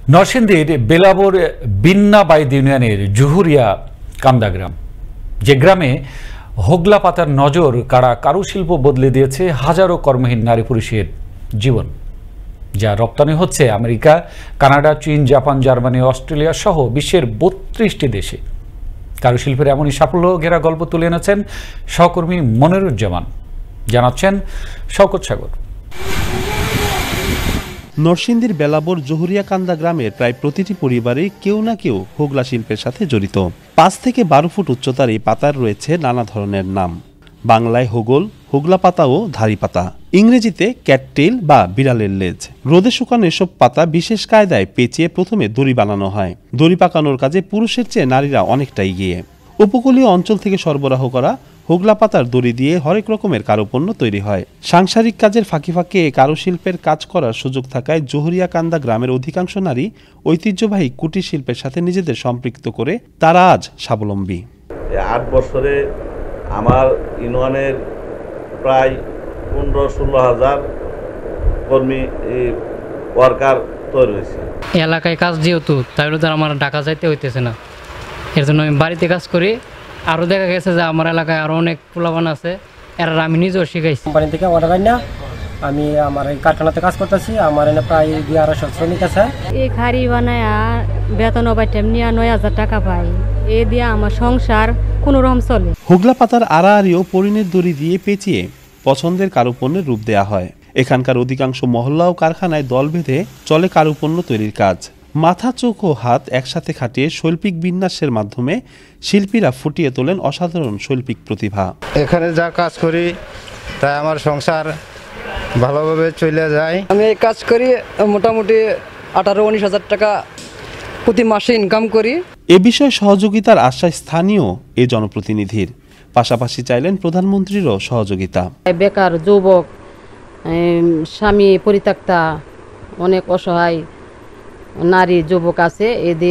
নরসিংদীর বেলাবর বিন্নাবাইদ ইউনিয়নের জুহুরিয়া কান্দা গ্রাম, যে গ্রামে হোগলা পাতার নজর কাড়া কারুশিল্প বদলে দিয়েছে হাজারো কর্মহীন নারী পুরুষের জীবন, যা রপ্তানি হচ্ছে আমেরিকা, কানাডা, চীন, জাপান, জার্মানি, অস্ট্রেলিয়া সহ বিশ্বের ৩২টি দেশে। কারুশিল্পের এমনই সাফল্য ঘেরা গল্প তুলে এনেছেন সহকর্মী মনিরুজ্জামান। জানাচ্ছেন শওকত সাগর। নরসিংদীর বেলাবর জহুরিয়া কান্দা গ্রামের প্রায় প্রতিটি পরিবারে কেউ না কেউ হোগলা শিল্পের সাথে জড়িত। ৫ থেকে ১২ ফুট উচ্চতার এই পাতার রয়েছে নানা ধরনের নাম। বাংলায় হোগল, হোগলা পাতা ও ধারি পাতা, ইংরেজিতে ক্যাটটেইল বা বিড়ালের লেজ। রোদে শুকানো এসব পাতা বিশেষ কায়দায় পেঁচিয়ে প্রথমে দড়ি বানানো হয়। দড়ি পাকানোর কাজে পুরুষের চেয়ে নারীরা অনেকটা এগিয়ে। উপকূলীয় অঞ্চল থেকে সরবরাহ করা হোগলা পাতার দড়ি দিয়ে হরেক রকমের কারুপণ্য তৈরি হয়। সাংসারিক কাজের ফাঁকে ফাঁকে কারুশিল্পের কাজ করার সুযোগ থাকায় জহুরিয়া কান্দা গ্রামের অধিকাংশ নারী ঐতিহ্যবাহী কুটির শিল্পের সাথে নিজেদের সম্পৃক্ত করে তারা আজ স্বাবলম্বী। ৮ বছরে আমার ইউনিয়নের প্রায় ১৫-১৬ হাজার কর্মী ওয়ার্কার তৈরি হয়েছে। এলাকায় কাজ যেহেতু তাহলে তো আমার ঢাকা যাইতে হইতেছে না, এর জন্য আমি বাড়িতে কাজ করি। আরও দেখা গেছে যে আমার এলাকায় আরও অনেক পোলাপান আছে, এরা আমি নিজেও শিখাইছি। কোম্পানি থেকে অর্ডার আনি না, আমি আমার এই কারখানাতে কাজ করতেছি। আমার এনে প্রায় ২,২০০ শ্রমিক আছে। এই খাড়ি বানায় বেতন পাইতাম নিয়ে ৯,০০০ টাকা পাই, এ দিয়ে আমার সংসার কোনো রকম চলে। হোগলা পাতার আড়াআড়ি ও পরিণের দড়ি দিয়ে পেঁচিয়ে পছন্দের কারুপণ্যের রূপ দেয়া হয়। এখানকার অধিকাংশ মহল্লা ও কারখানায় দল বেঁধে চলে কারুপণ্য তৈরির কাজ। মাথা, চোখ ও হাত একসাথে খাটিয়ে শৈল্পিক বিন্যাসের মাধ্যমে শিল্পীরা ফুটিয়ে তোলেন অসাধারণ শৈল্পিক প্রতিভা। এখানে যা কাজ করি তাই আমার সংসার ভালোভাবে চলে যায়। আমি এই কাজ করি মোটামুটি ১৮-১৯ হাজার টাকা প্রতি মাসে ইনকাম করি। এ বিষয়ে সহযোগিতার আশ্বাস স্থানীয় এ জনপ্রতিনিধির, পাশাপাশি চাইলেন প্রধানমন্ত্রীরও সহযোগিতা। বেকার যুবক, স্বামী পরিত্যক্তা, অনেক অসহায় নারী যুবক আছে,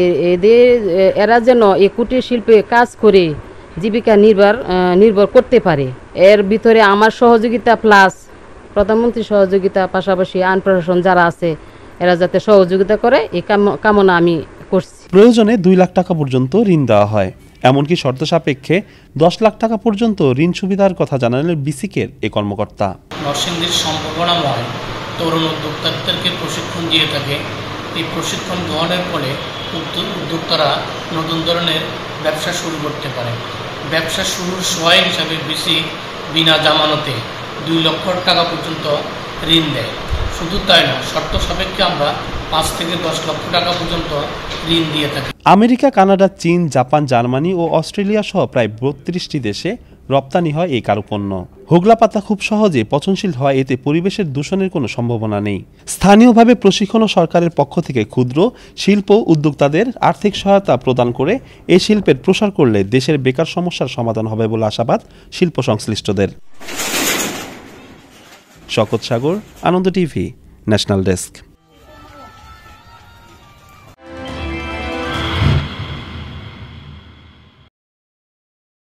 এরা যেন এই কুটির শিল্পে কাজ করে জীবিকা নির্ভর করতে পারে। এর ভিতরে আমার সহযোগিতা প্লাস প্রধানমন্ত্রীর সহযোগিতা, পাশাপাশি আইন প্রশাসন যারা আছে এরা যাতে সহযোগিতা করে এই কামনা আমি করছি। প্রয়োজনে ২ লাখ টাকা পর্যন্ত ঋণ দেওয়া হয়, এমনকি শর্ত সাপেক্ষে ১০ লাখ টাকা পর্যন্ত ঋণ সুবিধার কথা জানালেন বিসিকের এ কর্মকর্তা। নরসিংদীর সম্ভাবনাময় তরুণ উদ্যোক্তাদেরকে প্রশিক্ষণ দিয়ে থাকে। এই প্রশিক্ষণ গ্রহণের ফলে উদ্যোক্তারা নতুন ধরনের ব্যবসা শুরু করতে পারে। ব্যবসা শুরুর সহায় হিসাবে বিসিক বিনা জামানতে ২ লক্ষ টাকা পর্যন্ত ঋণ দেয়। শুধু তাই না, শর্ত সাপেক্ষে আমরা ৫ থেকে ১০ লক্ষ টাকা পর্যন্ত ঋণ দিয়ে থাকি। আমেরিকা, কানাডা, চীন, জাপান, জার্মানি ও অস্ট্রেলিয়া সহ প্রায় ৩২টি দেশে রপ্তানি হয় এই কারুপণ্য। হোগলা পাতা খুব সহজে পচনশীল হয়, এতে পরিবেশের দূষণের কোনো সম্ভাবনা নেই। স্থানীয়ভাবে প্রশিক্ষণ ও সরকারের পক্ষ থেকে ক্ষুদ্র শিল্প উদ্যোক্তাদের আর্থিক সহায়তা প্রদান করে এই শিল্পের প্রসার করলে দেশের বেকার সমস্যার সমাধান হবে বলে আশাবাদ শিল্প সংশ্লিষ্টদের। Shawkat Sagar, Ananda TV, national desk.